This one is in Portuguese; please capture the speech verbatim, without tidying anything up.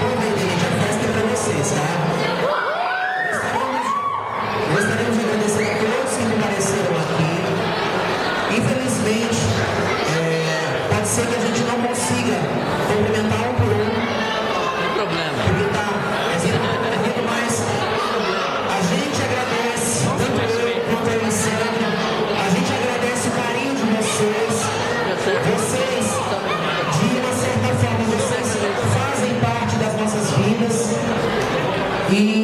aproveitem, gente, a festa é pra vocês, tá? Gostaríamos, gostaríamos de agradecer a todos que compareceram aqui. Infelizmente, é, pode ser que a gente não consiga cumprimentar um por um. Não tem problema. Porque tá, é, mas a gente agradece, tanto eu quanto a Luciana, a gente agradece o carinho de vocês. Vocês, de uma certa forma, vocês fazem parte das nossas vidas. E